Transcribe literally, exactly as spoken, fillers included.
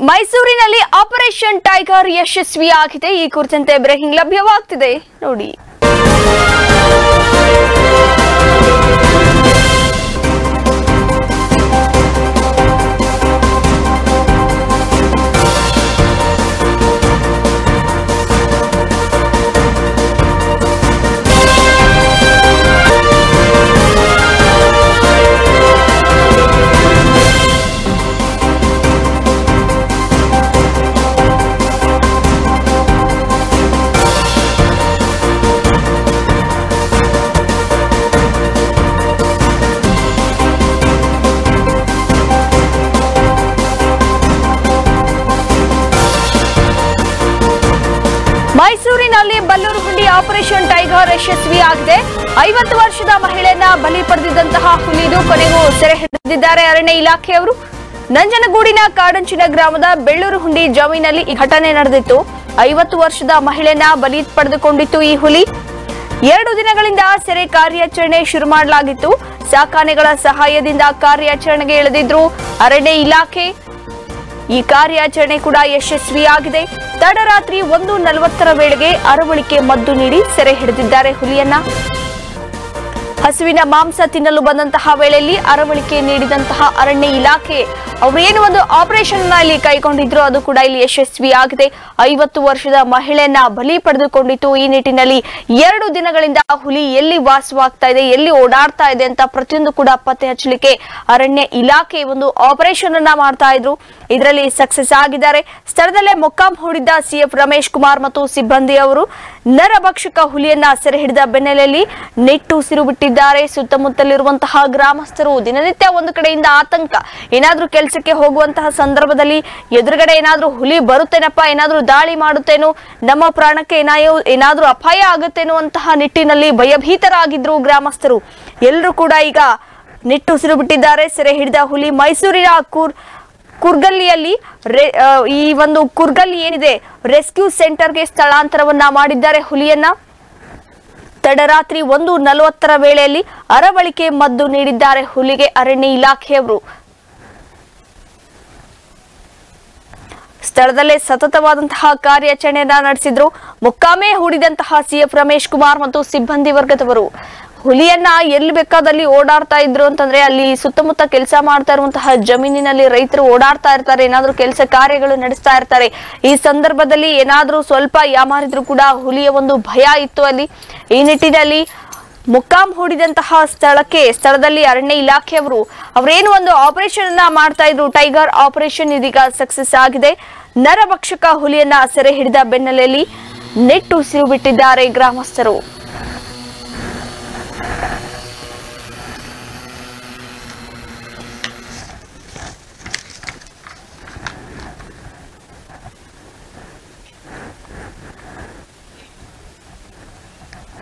ಮೈಸೂರಿನಲ್ಲಿ operation tiger ಯಶಸ್ವಿಯಾಗಿದೆ. ಈ ಕುರಿತಂತೆ ಬ್ರೇಕಿಂಗ್ ಲಭ್ಯವಾಗ್ತಿದೆ ನೋಡಿ. ಮೈಸೂರಿನಲ್ಲಿ ಬಲ್ಲೂರು ಹುಂಡಿ ಆಪರೇಷನ್ ಟೈಗರ್ ಯಶಸ್ವಿಯಾಗಿದೆ. ಐವತ್ತು ವರ್ಷದ ಮಹಿಳೆಯನ್ನ ಬಲಿ ಪಡೆದಿದ್ದಂತಹ ಹುಲಿದು ಕೊನೆಗೂ ಸೆರೆ ಹಿಡಿದಿದ್ದಾರೆ ಅರಣ್ಯ ಇಲಾಖೆಯವರು. ನಂಜನಗೂಡಿನ ಕಾಡಂಚಿನ ಗ್ರಾಮದ ಬೆಳ್ಳೂರು ಹುಂಡಿ ಜಮೀನಲ್ಲಿ ಈ ಘಟನೆ ನಡೆದಿತ್ತು. ಐವತ್ತು ವರ್ಷದ ಮಹಿಳೆಯನ್ನ ಬಲಿ ಪಡೆದುಕೊಂಡಿತ್ತು ಈ ಹುಲಿ. ಎರಡು ದಿನಗಳಿಂದ ಸೆರೆ ಕಾರ್ಯಾಚರಣೆ ಶುರು ಮಾಡಲಾಗಿತ್ತು. ಸಾಕಾನೆಗಳ ಸಹಾಯದಿಂದ ಕಾರ್ಯಾಚರಣೆಗೆ ಇಳಿದಿದ್ರು ಅರಣ್ಯ ಇಲಾಖೆ. ಈ ಕಾರ್ಯಾಚರಣೆ ಕೂಡ ಯಶಸ್ವಿಯಾಗಿದೆ. ತಡರಾತ್ರಿ ಒಂದು ನಲವತ್ತರ ವೇಳೆಗೆ ಅರವಳಿಕೆ ಮದ್ದು ನೀಡಿ ಸೆರೆ ಹಿಡಿದಿದ್ದಾರೆ ಹುಲಿಯನ್ನ. ಹಸುವಿನ ಮಾಂಸ ತಿನ್ನಲು ಬಂದಂತಹ ವೇಳೆಯಲ್ಲಿ ಅರವಳಿಕೆ ನೀಡಿದಂತಹ ಅರಣ್ಯ ಇಲಾಖೆ ಅವರೇನು ಒಂದು ಆಪರೇಷನ್ ಇಲ್ಲಿ ಕೈಗೊಂಡಿದ್ರು ಅದು ಕೂಡ ಇಲ್ಲಿ ಯಶಸ್ವಿಯಾಗಿದೆ. ಐವತ್ತು ವರ್ಷದ ಮಹಿಳೆಯನ್ನ ಬಲಿ ಪಡೆದುಕೊಂಡಿತ್ತು. ಈ ನಿಟ್ಟಿನಲ್ಲಿ ಎರಡು ದಿನಗಳಿಂದ ಹುಲಿ ಎಲ್ಲಿ ವಾಸವಾಗ್ತಾ ಇದೆ, ಎಲ್ಲಿ ಓಡಾಡ್ತಾ ಇದೆ ಅಂತ ಪ್ರತಿಯೊಂದು ಕೂಡ ಪತ್ತೆ ಹಚ್ಚಲಿಕ್ಕೆ ಅರಣ್ಯ ಇಲಾಖೆ ಒಂದು ಆಪರೇಷನ್ ಅನ್ನ ಮಾಡ್ತಾ ಇದ್ರು. ಇದರಲ್ಲಿ ಸಕ್ಸಸ್ ಆಗಿದ್ದಾರೆ. ಸ್ಥಳದಲ್ಲೇ ಮೊಕ್ಕಾಂ ಹೂಡಿದ್ದ ಸಿಎಫ್ ರಮೇಶ್ ಕುಮಾರ್ ಮತ್ತು ಸಿಬ್ಬಂದಿ ಅವರು ನರಭಕ್ಷಕ ಹುಲಿಯನ್ನ ಸೆರೆ ಹಿಡಿದ ಬೆನ್ನಲೆಯಲ್ಲಿ ನಿಟ್ಟುಸಿರು ಬಿಟ್ಟಿದ್ದಾರೆ. ಸುತ್ತಮುತ್ತಲಿರುವಂತಹ ಗ್ರಾಮಸ್ಥರು ದಿನನಿತ್ಯ ಒಂದು ಕಡೆಯಿಂದ ಆತಂಕ. ಏನಾದ್ರೂ ಕೆಲಸಕ್ಕೆ ಹೋಗುವಂತಹ ಸಂದರ್ಭದಲ್ಲಿ ಎದುರುಗಡೆ ಏನಾದ್ರೂ ಹುಲಿ ಬರುತ್ತೇನಪ್ಪ, ಏನಾದ್ರೂ ದಾಳಿ ಮಾಡುತ್ತೇನೋ, ನಮ್ಮ ಪ್ರಾಣಕ್ಕೆ ಏನಾದ್ರೂ ಅಪಾಯ ಆಗುತ್ತೇನೋ ಅಂತಹ ನಿಟ್ಟಿನಲ್ಲಿ ಭಯಭೀತರಾಗಿದ್ರು ಗ್ರಾಮಸ್ಥರು. ಎಲ್ಲರೂ ಕೂಡ ಈಗ ನಿಟ್ಟುಸಿರು ಬಿಟ್ಟಿದ್ದಾರೆ. ಸೆರೆ ಹಿಡಿದ ಹುಲಿ ಮೈಸೂರಿನ ಕೂರ್ ಕುರ್ಗಲ್ಲಿಯಲ್ಲಿ ಈ ಒಂದು ಕುರ್ಗಲ್ಲಿ ಏನಿದೆ ರೆಸ್ಕ್ಯೂ ಸೆಂಟರ್ಗೆ ಸ್ಥಳಾಂತರವನ್ನ ಮಾಡಿದ್ದಾರೆ ಹುಲಿಯನ್ನ. ತಡರಾತ್ರಿ ಒಂದು ನಲವತ್ತರ ವೇಳೆಯಲ್ಲಿ ಅರವಳಿಕೆ ಮದ್ದು ನೀಡಿದ್ದಾರೆ ಹುಲಿಗೆ ಅರಣ್ಯ ಇಲಾಖೆಯವರು. ಸ್ಥಳದಲ್ಲೇ ಸತತವಾದಂತಹ ಕಾರ್ಯಾಚರಣೆಯನ್ನ ನಡೆಸಿದ್ರು. ಮೊಕ್ಕಾಮೆ ಹೂಡಿದಂತಹ ಸಿಎಫ್ ರಮೇಶ್ ಕುಮಾರ್ ಮತ್ತು ಸಿಬ್ಬಂದಿ ವರ್ಗದವರು. ಹುಲಿಯನ್ನ ಎಲ್ಲಿ ಬೇಕಾದಲ್ಲಿ ಓಡಾಡ್ತಾ ಇದ್ರು ಅಂತಂದ್ರೆ ಅಲ್ಲಿ ಸುತ್ತಮುತ್ತ ಕೆಲಸ ಮಾಡ್ತಾ ಇರುವಂತಹ ಜಮೀನಿನಲ್ಲಿ ರೈತರು ಓಡಾಡ್ತಾ ಇರ್ತಾರೆ, ಏನಾದ್ರೂ ಕೆಲಸ ಕಾರ್ಯಗಳು ನಡೆಸ್ತಾ ಇರ್ತಾರೆ. ಈ ಸಂದರ್ಭದಲ್ಲಿ ಏನಾದ್ರೂ ಸ್ವಲ್ಪ ಯಾಮಾರಿದ್ರು ಕೂಡ ಹುಲಿಯ ಒಂದು ಭಯ ಇತ್ತು ಅಲ್ಲಿ. ಈ ನಿಟ್ಟಿನಲ್ಲಿ ಮುಕ್ಕಾಂ ಹೂಡಿದಂತಹ ಸ್ಥಳಕ್ಕೆ ಸ್ಥಳದಲ್ಲಿ ಅರಣ್ಯ ಇಲಾಖೆಯವರು ಅವರೇನು ಒಂದು ಆಪರೇಷನ್ ಅನ್ನ ಮಾಡ್ತಾ ಇದ್ರು, ಟೈಗರ್ ಆಪರೇಷನ್ ಇದೀಗ ಸಕ್ಸಸ್ ಆಗಿದೆ. ನರಭಕ್ಷಕ ಹುಲಿಯನ್ನ ಸೆರೆ ಹಿಡಿದ ಬೆನ್ನಲೆಯಲ್ಲಿ ನಿಟ್ಟುಸಿರು ಬಿಟ್ಟಿದ್ದಾರೆ ಗ್ರಾಮಸ್ಥರು.